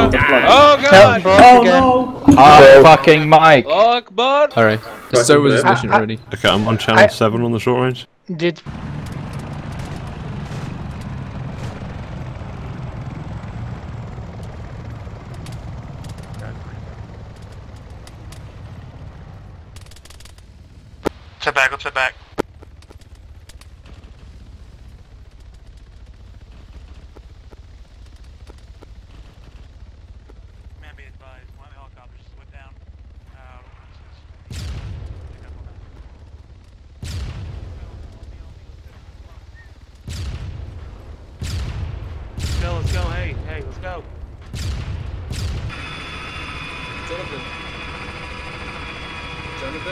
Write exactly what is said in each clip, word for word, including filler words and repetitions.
the plug. Oh god! Oh no! Oh fucking Mike! Akbar! Alright, so was his mission already. Okay, I'm on channel I- seven on the short range. Did Step back, let's step back. Man, be advised, one of the helicopters just went down. Uh, pick up on that. Let's go, let's go, hey, hey, let's go. Jonathan. Jonathan?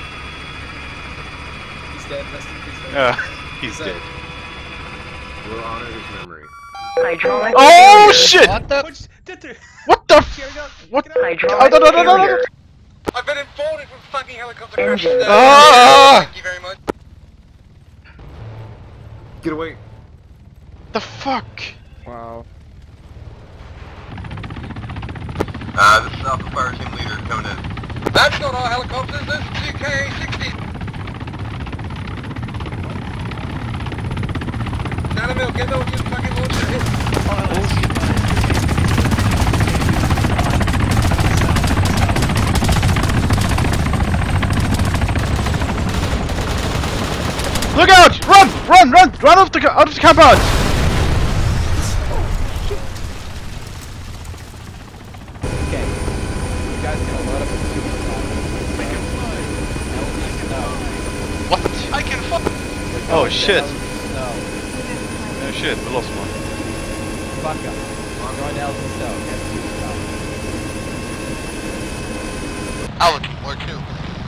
He's dead, rest in peace. Uh, he's dead. We'll honor his memory. Hydraulic. Oh shit! what the Which, did there? what the f what Hydraulic. oh, no, no, no, no, no, no. I've been informed from fucking helicopter crash. Engine. Ah! Thank you very much. Get away. The fuck? Wow. Uh, this is Alpha Fire Team Leader coming in. That's not our helicopters, this is two K A sixty. Animal, get those just fucking launcher hit. Look out! Run! Run! Run! Run off the out of the compound! Okay. You guys can load up a supercut. I can fly. No. What? I can fly. Oh shit. No. No shit, we lost one. Fuck up. I'm going to Elton Stowe. Get supercut. I'm looking for two.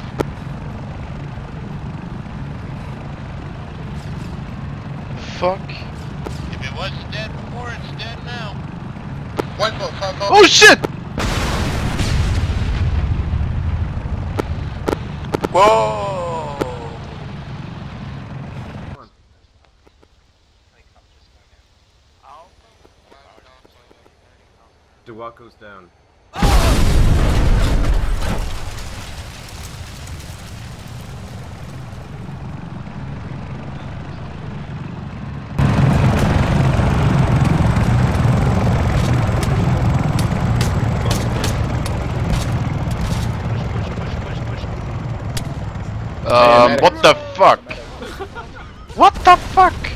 Fuck. If it wasn't dead before, it's dead now. One vote, front vote. Oh shit! Whoa! Diwako's down. Um, what the fuck? What the fuck?